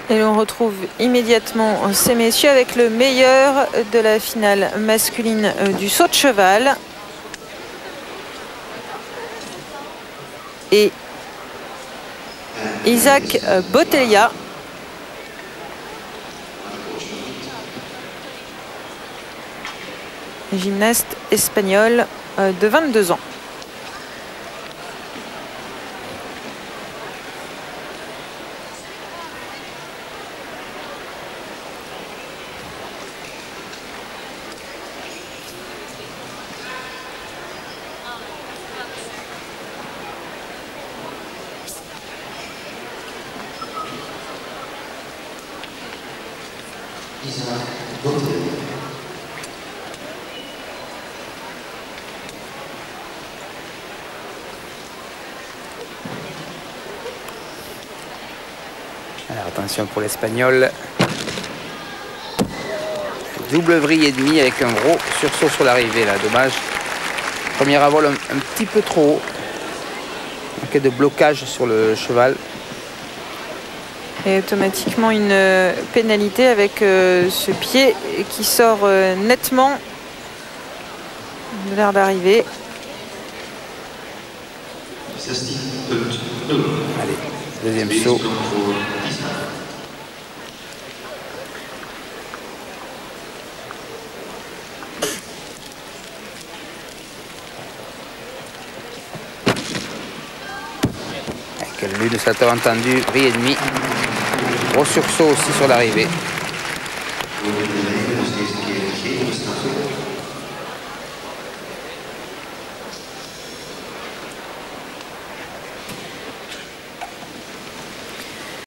Et l'on retrouve immédiatement ces messieurs avec le meilleur de la finale masculine du saut de cheval. Et Isaac Botella. Gymnaste espagnol de 22 ans. Alors attention pour l'Espagnol. Double vrille et demi avec un gros sursaut sur l'arrivée là, dommage. Premier à vol un petit peu trop haut. Manquait de blocage sur le cheval. Et automatiquement une pénalité avec ce pied qui sort nettement de l'aire d'arrivée. Allez, deuxième saut. Avec l'une de salto entendu, vrille et demi. Gros sursaut aussi sur l'arrivée.